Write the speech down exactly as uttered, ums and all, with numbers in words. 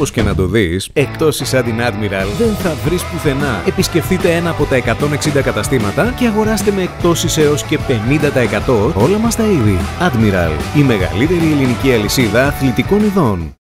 Όπως και να το δεις, εκτόσεις σαν την Admiral δεν θα βρεις πουθενά. Επισκεφτείτε ένα από τα εκατόν εξήντα καταστήματα και αγοράστε με εκτόσεις έως και πενήντα τοις εκατό όλα μας τα είδη. Admiral, η μεγαλύτερη ελληνική αλυσίδα αθλητικών ειδών.